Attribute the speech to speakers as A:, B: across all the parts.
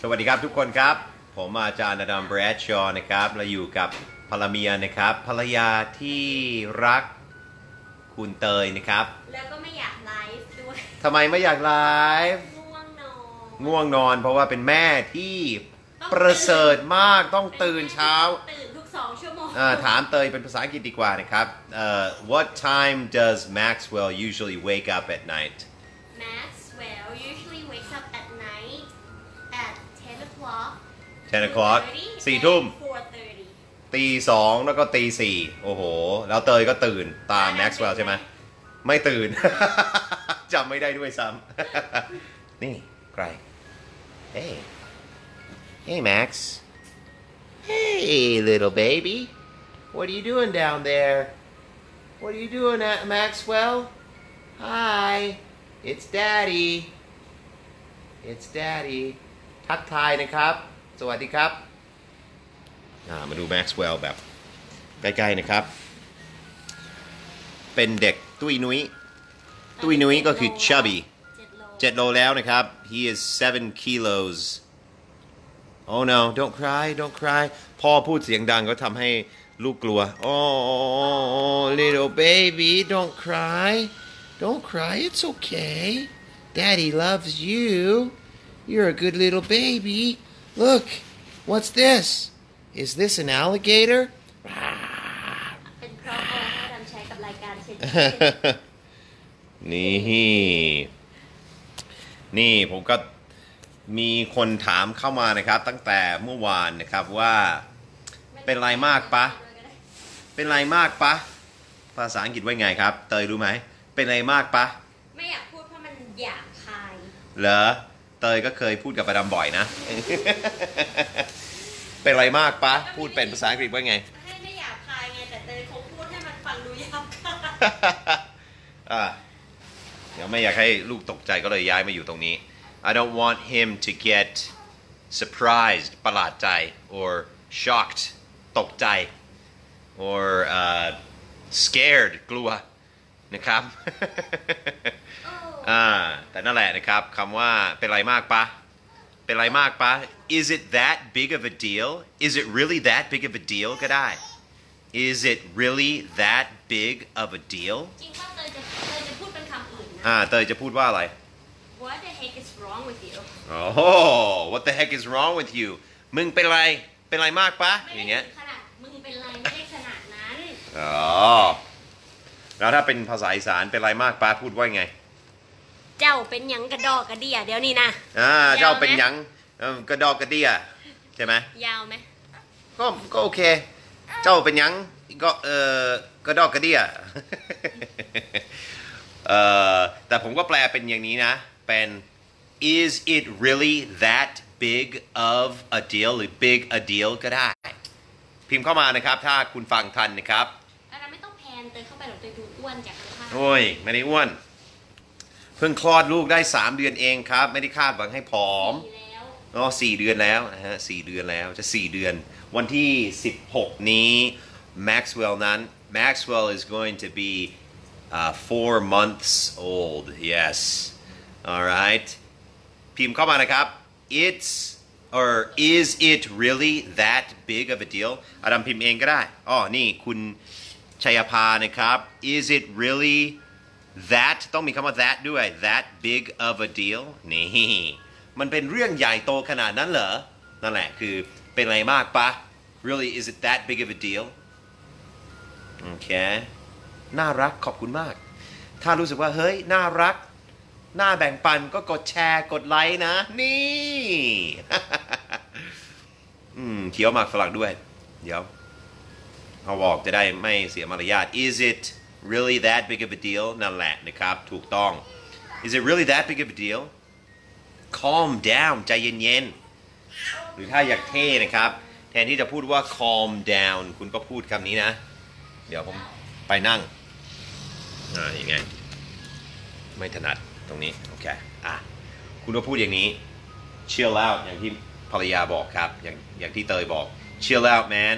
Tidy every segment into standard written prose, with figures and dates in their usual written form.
A: วัสดีครับทุกคนครับผมอาจารย์อดัมแบรดชอว์นะครับเราอยู่กับภรรเมียนะครับภรรยาที่รักคุณเตยนะครับ
B: แล้วก็ไม่อยากไลฟ์ด้วย
A: ทำไมไม่อยากไลฟ์ง่วงนอนเพราะว่าเป็นแม่ที่ประเสริฐมากต้องตื่นเช้า
B: ตื่นทุก2 ชั่วโมง
A: ถามเตยเป็นภาษาอังกฤษดีกว่านะครับ What time does Maxwell usually wake up at night?
B: Maxwell usually wakes up at night at 10 o'clock
A: 10 o'clock 4 ทุ่มตี 2แล้วก็ตี 4โอ้โหแล้วเตยก็ตื่นตาม Maxwell ใช่ไหมไม่ตื่น จำไม่ได้ด้วยซ้ำนี่ใคร Hey Hey Max Hey little baby What are you doing down there What are you doing at Maxwell Hi It's Daddy It's Daddy ทักทายนะครับสวัสดีครับมาดู Maxwell แบบใกล้ๆนะครับเป็นเด็กตุ้ยนุ้ยก็คือ chubby 7 โลแล้วนะครับ he is 7 kilos oh no don't cry พ่อพูดเสียงดังก็ทำให้ลูกกลัว oh little baby don't cry it's okay daddy loves you you're a good little baby look what's this is this an alligator
B: เป็นเพราะว่าดำใช้กับรายการเช็ด
A: นี่ผมก็มีคนถามเข้ามานะครับตั้งแต่เมื่อวานนะครับว่าเป็นไรมากปะภาษาอังกฤษว่าไงครับเตยรู้ไหมเป็นไรมากปะ
B: ไม่อยากพูดเพราะมันหยาบคาย
A: เหรอเตยก็เคยพูดกับประดำบ่อยนะ เป็นไรมากปะพูดเป็นภาษาอังกฤษว่าไง
B: ให้ไม่หยาบคายไงแต่เตยคงพูดให้มันฟังดูหยาบคาย
A: เดี๋ยวไม่อยากให้ลูกตกใจก็เลยย้ายมาอยู่ตรงนี้ I don't want him to get surprised ประหลาดใจ or shocked ตกใจ or scared กลัวนะครับ แต่นั่นแหละนะครับคำว่าเป็นไรมากปะIs it that big of a deal Is it really that big of a deal ก็ได้ Is it really that big of a deal
B: จริงว่าเตยจะพูดเป็นคำอื่นนะ
A: เตยจะพูดว่าอะไร
B: What the heck is wrong with you
A: What the heck is wrong with you มึงเป็นไรมากปะอย่างเงี้ย
B: ขนาดมึงเป็นไรไม่ได้ขนาดนั้น
A: แล้วถ้าเป็นภาษาอีสานเป็นไรมากปะพูดว่าไง
B: เจ้าเป็นหยังกระดอกกระเดี่ยเดี๋ยวนี้นะ
A: เจ้าเป็นหยังกระดอกกระเดี่ยใช่ไหม
B: ยาวไหม
A: ก็โอเคเจ้าเป็นหยังก็กระดอกกระเดี่ยแต่ผมก็แปลเป็นอย่างนี้นะเป็น Is it really that big of a deal หรือ big a deal ก็ได้พิมพ์เข้ามานะครับถ้าคุณฟังทันนะครับ
B: เราไม่ต้องแพนเตยเข้าไปหรอกเตยดูอ้วนจากภาพ
A: โอ้ยไม่ได้อ้วนเพิ่งคลอดลูกได้3 เดือนเองครับไม่ได้คาดหวังให้ผอม4 เดือนแล้วนะฮะ4 เดือนแล้วจะ4 เดือนวันที่16นี้ Maxwell is going to be 4 months old yes alright พิมพ์เข้ามานะครับ is it really that big of a deal อดัมพิมพ์เองก็ได้นี่คุณชัยภานะครับ is it really that ต้องมีคำว่า that ด้วย that big of a deal นี่มันเป็นเรื่องใหญ่โตขนาดนั้นเหรอนั่นแหละคือเป็นอะไรมากปะ really is it that big of a deal โอเคน่ารักขอบคุณมากถ้ารู้สึกว่าเฮ้ยน่ารักน่าแบ่งปันก็กดแชร์กดไลค์นะนี่เคี้ยวหมากฝรั่งด้วยเดี๋ยวเอาออกจะได้ไม่เสียมารยาท is it really that big of a deal นั่นแหละนะครับถูกต้อง Is it really that big of a deal Calm down ใจเย็นๆหรือถ้าอยากเท่นะครับแทนที่จะพูดว่า calm down คุณก็พูดคำนี้นะเดี๋ยวผมไปนั่งยังไงไม่ถนัดตรงนี้โอเคคุณก็พูดอย่างนี้ chill out อย่างที่ภรรยาบอกครับอย่างที่เตยบอก chill out man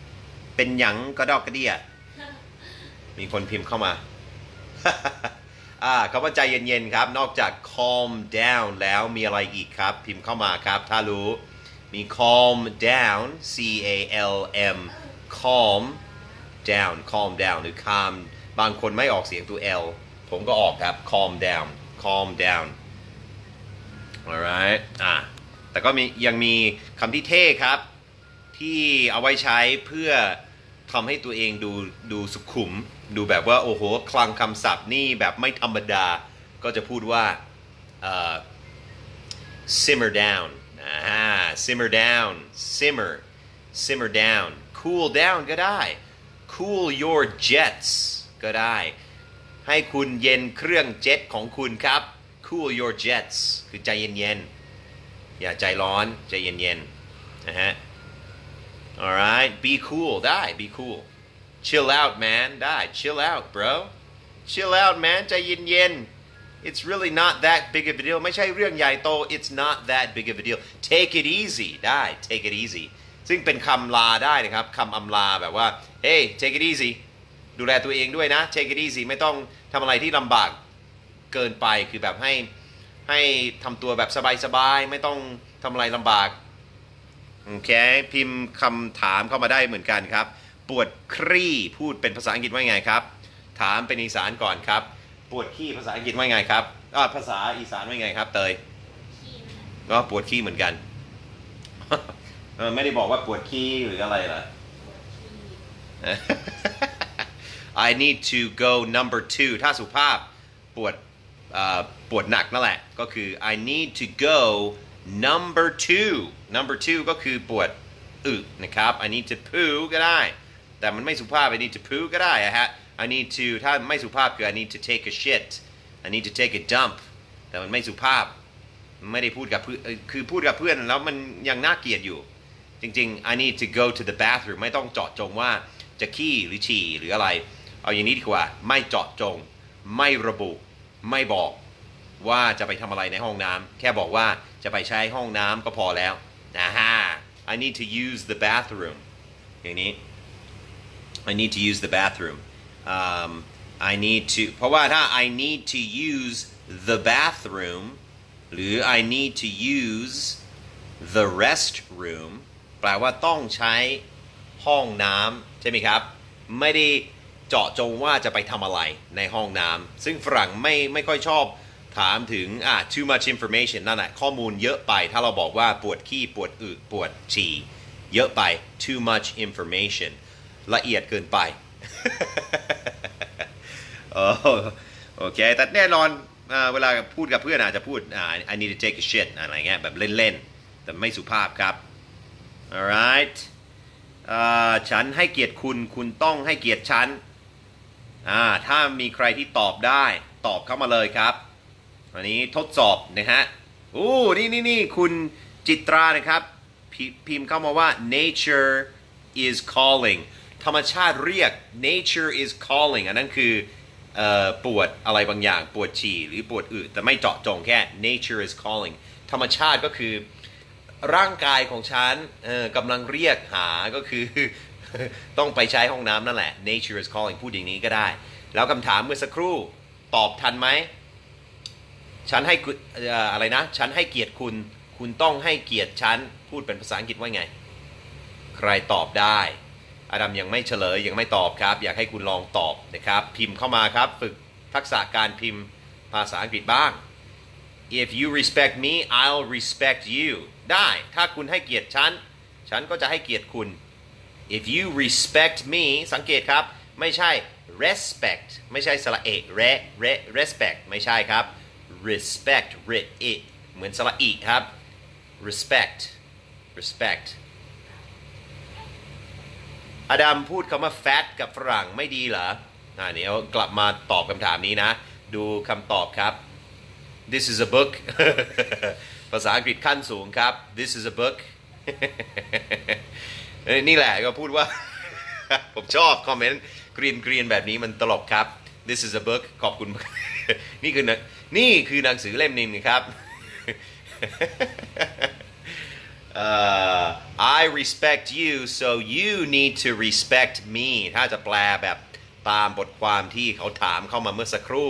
A: เป็นหยังกระดอกกระเดี่ยมีคนพิมพ์เข้ามาคำว่าใจเย็นๆครับนอกจาก calm down แล้วมีอะไรอีกครับพิมพ์เข้ามาครับถ้ารู้มี calm down C A L M calm down หรือ calm บางคนไม่ออกเสียงตัว L ผมก็ออกครับ calm down alright แต่ก็ยังมีคำที่เท่ครับที่เอาไว้ใช้เพื่อทำให้ตัวเองดูสุขุมดูแบบว่าโอ้โหคลังคำศัพท์นี่แบบไม่ธรรมดาก็จะพูดว่าsimmer down simmer down cool down ก็ได้ cool your jets ก็ได้ให้คุณเย็นเครื่องเจ็ตของคุณครับ cool your jets คือใจเย็นๆอย่าใจร้อนใจเย็นๆนะฮะ alright be cool ได้ be cool chill out man ได้ chill out bro chill out man ใจเย็นๆ it's really not that big of a deal ไม่ใช่เรื่องใหญ่โต it's not that big of a deal take it easy ได้ take it easy ซึ่งเป็นคำลาได้นะครับคำอำลาแบบว่า hey take it easy ดูแลตัวเองด้วยนะ take it easy ไม่ต้องทำอะไรที่ลำบากเกินไปคือแบบให้ทำตัวแบบสบายๆไม่ต้องทำอะไรลำบากโอเคพิมพ์คำถามเข้ามาได้เหมือนกันครับปวดครี่พูดเป็นภาษาอังกฤษว่าไงครับถามเป็นอีสานก่อนครับปวดขี้ภาษาอังกฤษว่าไงครับภาษาอีสานว่าไงครับเตยก็ปวดขี้เหมือนกัน ไม่ได้บอกว่าปวดขี้หรืออะไรล่ะ I need to go number 2ถ้าสุภาพปวดหนักนั่นแหละก็คือ I need to go number 2 ก็คือปวดนะครับ I need to poo ก็ได้แต่มันไม่สุภาพ I need to poo ก็ได้ฮะ I need to ถ้าไม่สุภาพคือ I need to take a shit I need to take a dump แต่มันไม่สุภาพไม่ได้พูดกับเพื่อนคือพูดกับเพื่อนแล้วมันยังน่าเกลียดอยู่จริงๆ I need to go to the bathroom ไม่ต้องเจาะจงว่าจะขี้หรือฉี่หรืออะไรเอาอย่างนี้ดีกว่าไม่เจาะจงไม่ระบุไม่บอกว่าจะไปทำอะไรในห้องน้ำแค่บอกว่าจะไปใช้ห้องน้ำก็พอแล้วI need to use the bathroom อย่างนี้ I need to use the bathroom I need to เพราะว่าถ้า I need to use the bathroom หรือ I need to use the restroom แปลว่าต้องใช้ห้องน้ำใช่ไหมครับไม่ได้เจาะจงว่าจะไปทำอะไรในห้องน้ำซึ่งฝรั่งไม่ค่อยชอบถามถึงtoo much information นั่นแหละข้อมูลเยอะไปถ้าเราบอกว่าปวดขี้ปวดอึปวดฉี่เยอะไป too much information ละเอียดเกินไป โอเคแต่แน่นอนเวลาพูดกับเพื่อนอาจจะพูดI need to take a shit อะไรเงี้ยแบบเล่นๆแต่ไม่สุภาพครับ alright ฉันให้เกียรติคุณคุณต้องให้เกียรติฉันถ้ามีใครที่ตอบได้ตอบเข้ามาเลยครับอันนี้ทดสอบนะฮะนี่คุณจิตรานะครับพิมพ์เข้ามาว่า nature is calling ธรรมชาติเรียก nature is calling อันนั้นคือปวดอะไรบางอย่างปวดฉี่หรือปวดอึแต่ไม่เจาะจงแค่ nature is calling ธรรมชาติก็คือร่างกายของฉันกำลังเรียกหาก็คือ ต้องไปใช้ห้องน้ำนั่นแหละ nature is calling พูดอย่างนี้ก็ได้แล้วคำถามเมื่อสักครู่ตอบทันไหมฉันให้อะไรนะฉันให้เกียรติคุณคุณต้องให้เกียรติฉันพูดเป็นภาษาอังกฤษว่าไงใครตอบได้อดัมยังไม่เฉลยยังไม่ตอบครับอยากให้คุณลองตอบนะครับพิมพ์เข้ามาครับฝึกทักษะการพิมพ์ภาษาอังกฤษบ้าง if you respect me I'll respect you ได้ถ้าคุณให้เกียรติฉันฉันก็จะให้เกียรติคุณ if you respect me สังเกตครับไม่ใช่ respect ไม่ใช่สระเอกrespect ไม่ใช่ครับ respect เหมือนสระอีครับ respect อดัมพูดคำว่า fat กับฝรั่งไม่ดีเหรอเดี๋ยวกลับมาตอบคำถามนี้นะดูคำตอบครับ this is a book ภาษาอังกฤษขั้นสูงครับ this is a book นี่แหละก็พูดว่า ผมชอบคอมเมนต์กรีนแบบนี้มันตลกครับ this is a book ขอบคุณ นี่คือหนังสือเล่มนึงครับ I respect you so you need to respect me ถ้าจะแปลแบบตามบทความที่เขาถามเข้ามาเมื่อสักครู่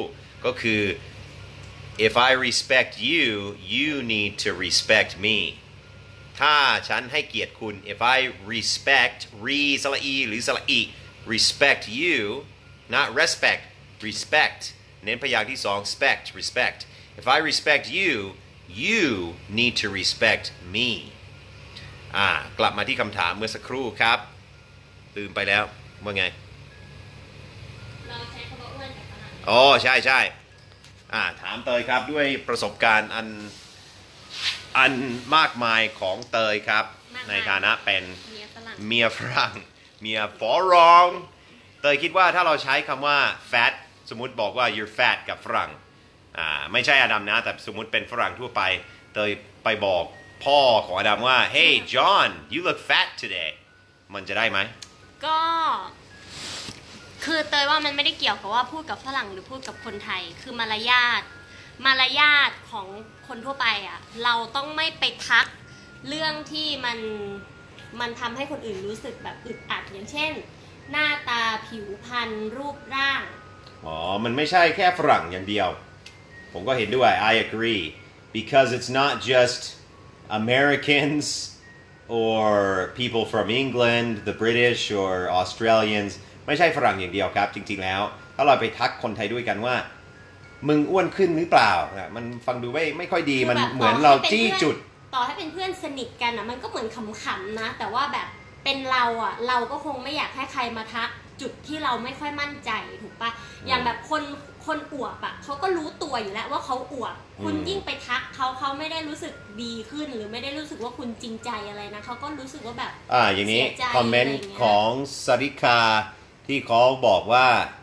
A: ก็คือ if I respect you you need to respect me ถ้าฉันให้เกียรติคุณ if I respect สระอีหรือสระอี respect you not respect respect เน้นพยางค์ที่สอง respect if I respect you you need to respect me กลับมาที่คำถามเมื่อสักครู่ครับลืมไปแล้วว่าไง
B: เราใช้คำว่าอ้วนกับฝรั่ง
A: อ๋อใช่ถามเตยครับด้วยประสบการณ์อันมากมายของเตยครับในฐานะเป็นเมียฝรั่งเมียฝรั่งเตยคิดว่าถ้าเราใช้คำว่า fat สมมุติบอกว่า you're fat กับฝรั่งไม่ใช่อดัมนะแต่สมมุติเป็นฝรั่งทั่วไปเตยไปบอกพ่อของอดัมว่า hey John you look fat today มันจะได้ไหม
B: ก็คือเตยว่ามันไม่ได้เกี่ยวกับว่าพูดกับฝรั่งหรือพูดกับคนไทยคือมารยาทของคนทั่วไปเราต้องไม่ไปทักเรื่องที่มันทำให้คนอื่นรู้สึกแบบอึดอัดอย่างเช่นหน้าตาผิวพรรณรูปร่าง
A: มันไม่ใช่แค่ฝรั่งอย่างเดียวผมก็เห็นด้วย I agree because it's not just Americans or people from England the British or Australians ไม่ใช่ฝรั่งอย่างเดียวครับจริงๆแล้วถ้าเราไปทักคนไทยด้วยกันว่ามึงอ้วนขึ้นหรือเปล่ามันฟังดูไม่ค่อยดีมันเหมือนเราจี้จุด
B: ต่อให้เป็นเพื่อนสนิทกันมันก็เหมือนขำๆนะแต่ว่าแบบเป็นเราก็คงไม่อยากให้ใครมาทักจุดที่เราไม่ค่อยมั่นใจถูกปะอย่างแบบคนอวบเขาก็รู้ตัวอยู่แล้วว่าเขาอวบคุณยิ่งไปทักเขาไม่ได้รู้สึกดีขึ้นหรือไม่ได้รู้สึกว่าคุณจริงใจอะไรนะเขาก็รู้สึกว่าแบบ
A: อย่างนี้คอมเมนต์ของสริกาที่เขาบอกว่า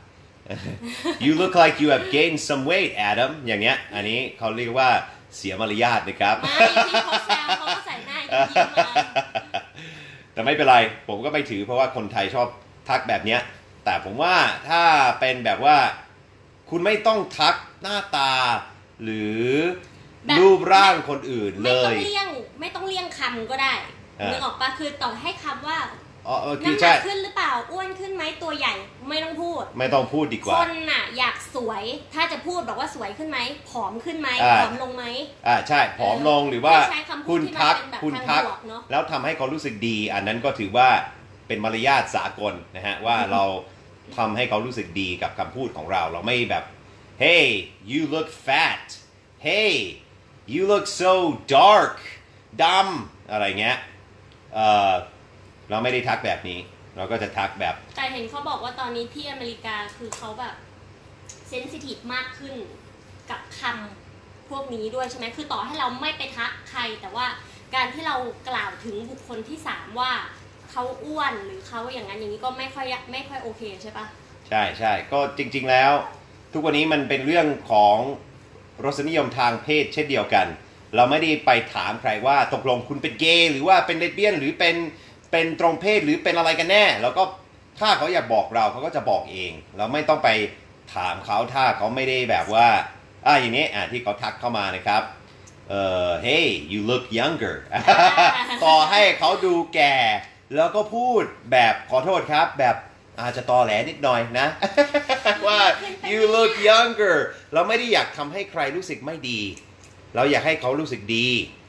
A: you look like you have gained some weight Adam อย่างเงี้ยอันนี้เขาเรียกว่าเสียมารยาทนะครับ
B: ไม่ที่เขาแซวเขาก็ใส่หน้ายิ้มมา
A: แต่ไม่เป็นไรผมก็ไม่ถือเพราะว่าคนไทยชอบทักแบบเนี้ยแต่ผมว่าถ้าเป็นแบบว่าคุณไม่ต้องทักหน้าตาหรือรูปร่างคนอื่นเลย
B: ไม่ต้องเลี่ยงคำก็ได้นึกออกปะคือต่อให้คำว่าน้ำหนักขึ้นหรือเปล่าอ้วนขึ้นไหมตัวใหญ่ไม่ต้องพูด
A: ดีกว่า
B: คนอยากสวยถ้าจะพูดบอกว่าสวยขึ้นไหมผอมขึ้นไหมผอมลงไหม
A: ใช่ผอมลงหรือว่าคุณทักแล้วทำให้เขารู้สึกดีอันนั้นก็ถือว่าเป็นมารยาทสากลนะฮะว่าเราทำให้เขารู้สึกดีกับคำพูดของเราไม่แบบ hey you look fat hey you look so dark ดำอะไรเงี้ยเราไม่ได้ทักแบบนี้เราก็จะทักแบบ
B: แต่เห็นเขาบอกว่าตอนนี้ที่อเมริกาคือเขาแบบเซนซิทีฟมากขึ้นกับคำพวกนี้ด้วยใช่ไหมคือต่อให้เราไม่ไปทักใครแต่ว่าการที่เรากล่าวถึงบุคคลที่3ว่าเขาอ้วนหรือเขาอย่างนั้นอย่างนี้ก็ไม่ค่อยโอเคใช่ปะ
A: ใช่ก็จริงๆแล้วทุกวันนี้มันเป็นเรื่องของรสนิยมทางเพศเช่นเดียวกันเราไม่ได้ไปถามใครว่าตกลงคุณเป็นเกย์หรือว่าเป็นเลสเบี้ยนหรือเป็นตรงเพศหรือเป็นอะไรกันแน่แล้วก็ถ้าเขาอยากบอกเราเขาก็จะบอกเองเราไม่ต้องไปถามเขาถ้าเขาไม่ได้แบบว่าอย่างนี้ที่เขาทักเข้ามานะครับhey you look younger ต่อให้เขาดูแก่แล้วก็พูดแบบขอโทษครับแบบอาจจะตอแหลนิดหน่อยนะ ว่า you look younger เราไม่ได้อยากทำให้ใครรู้สึกไม่ดีเราอยากให้เขารู้สึกดี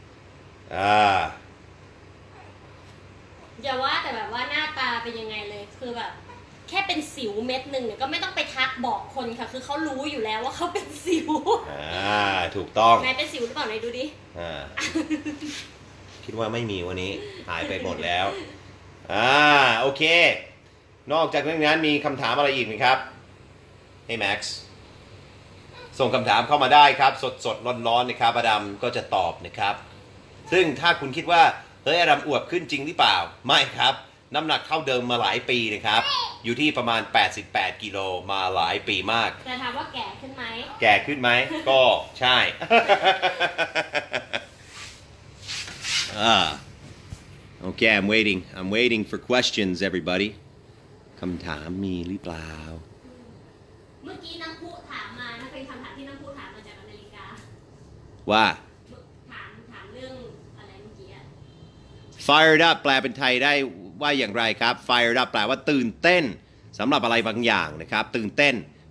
B: อย่าว่าแต่แบบว่าหน้าตาเป็นยังไงเลยคือแบบแค่เป็นสิวเม็ดหนึ่งเนี่ยก็ไม่ต้องไปทักบอกคนค่ะคือเขารู้อยู่แล้วว่าเขาเป็นสิว
A: ถูกต้อง
B: แม่เป็นสิวหรือเปล่าไหนดูดิ
A: คิดว่าไม่มีวันนี้หายไปหมดแล้วโอเคนอกจากเรื่องนั้นมีคำถามอะไรอีกไหมครับให้แม็กซ์ส่งคำถามเข้ามาได้ครับสดร้อนๆนะครับอดัมก็จะตอบนะครับซึ่งถ้าคุณคิดว่าเฮ้ยอดัมอวบขึ้นจริงหรือเปล่าไม่ครับน้ำหนักเท่าเดิมมาหลายปีนะครับอยู่ที่ประมาณ88กิโลมาหลายปีมาก
B: แต่ถามว่าแก่ขึ้นไหม
A: ก็ใช่ Okay I'm waiting for questions everybody คำถามมีหรือเปล่า
B: เมื่อกี้น้ำพุถามมานะเป็นคำถามที่น้ำพุถามมาจากอเมริกา
A: ว่า
B: ถามเรื่องอะไรเมื่อกี้
A: Fired up แปลเป็นไทยได้ว่าอย่างไรครับ Fired up แปลว่าตื่นเต้นสำหรับอะไรบางอย่างนะครับตื่นเต้น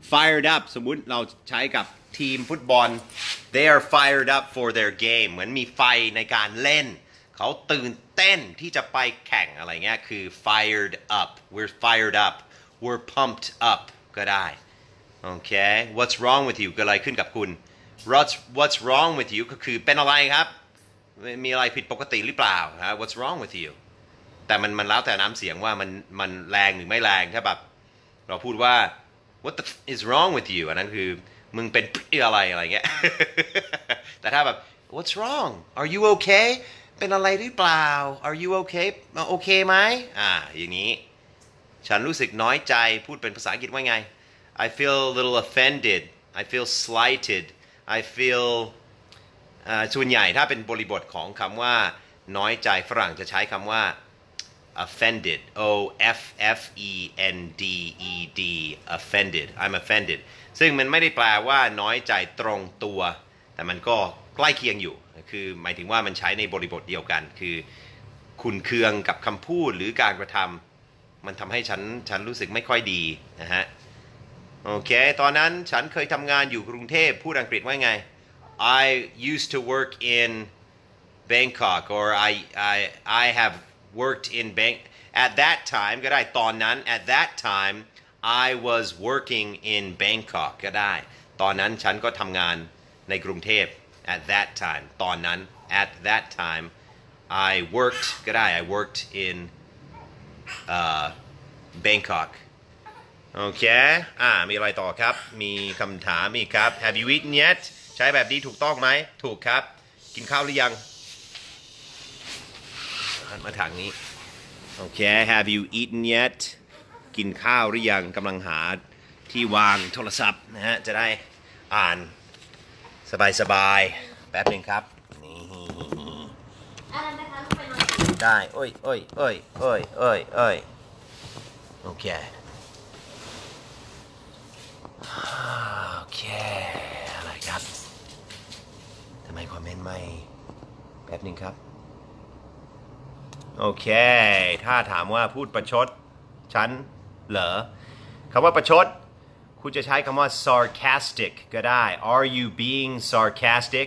A: fired up สมมุติเราใช้กับทีมฟุตบอล they are fired up for their game เหมือนมีไฟในการเล่นเขาตื่นเต้นที่จะไปแข่งอะไรเงี้ยคือ fired up we're fired up we're pumped up ก็ได้โอเค what's wrong with you เกิดอะไรขึ้นกับคุณ what's wrong with you ก็คือเป็นอะไรครับมีอะไรผิดปกติหรือเปล่า what's wrong with you แต่มันแล้วแต่น้ำเสียงว่ามันแรงหรือไม่แรงถ้าแบบเราพูดว่า what the is wrong with you อันนั้นคือมึงเป็นอะไรเงี้ย แต่ถ้าแบบ what's wrong are you okay เป็นอะไรหรือเปล่า are you okay โอเคไหมอย่างนี้ฉันรู้สึกน้อยใจพูดเป็นภาษาอังกฤษว่าไง I feel a little offended I feel slighted I feel ส่วนใหญ่ถ้าเป็นบริบทของคำว่าน้อยใจฝรั่งจะใช้คำว่า offended O F F E N D E D offended I'm offended ซึ่งมันไม่ได้แปลว่าน้อยใจตรงตัวแต่มันก็ใกล้เคียงอยู่คือหมายถึงว่ามันใช้ในบริบทเดียวกันคือขุ่นเคืองกับคำพูดหรือการกระทำมันทำให้ฉันรู้สึกไม่ค่อยดีนะฮะโอเคตอนนั้นฉันเคยทำงานอยู่กรุงเทพพูดอังกฤษว่าไง I used to work in Bangkok or I have worked in at that time ก็ได้ตอนนั้น at that time I was working in Bangkok ก็ได้ตอนนั้นฉันก็ทำงานในกรุงเทพ at that time ตอนนั้น at that time I worked ก็ได้ I worked in Bangkok โอเคมีอะไรต่อครับมีคำถามอีกครับ Have you eaten yet ใช้แบบนี้ถูกต้องไหมถูกครับกินข้าวหรือยังหันมาทางนี้โอเค Have you eaten yet กินข้าวหรือยังกำลังหาที่วางโทรศัพท์นะฮะจะได้อ่านสบายๆแป๊บนึงครับนี่
B: อะไรนะคะลูกไปนอน
A: ได้โอ้ยโอเคอะไรครับทำไมคอมเมนต์ไม่แป๊บนึงครับโอเคถ้าถามว่าพูดประชดฉันเหรอคำว่าประชดคุณจะใช้คำว่า sarcastic ก็ได้ Are you being sarcastic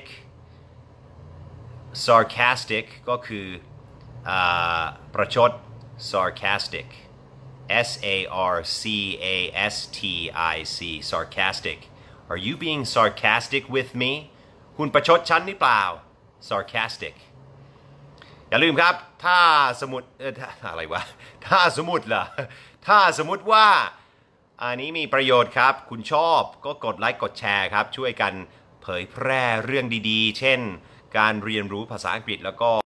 A: sarcastic ก็คือประชด sarcastic S A R C A S T I C sarcastic Are you being sarcastic with me คุณประชดฉันหรือเปล่า sarcastic อย่าลืมครับถ้าสมมติอะไรวะถ้าสมมติว่าอันนี้มีประโยชน์ครับคุณชอบก็กดไลค์กดแชร์ครับช่วยกันเผยแพร่เรื่องดีๆเช่นการเรียนรู้ภาษาอังกฤษแล้วก็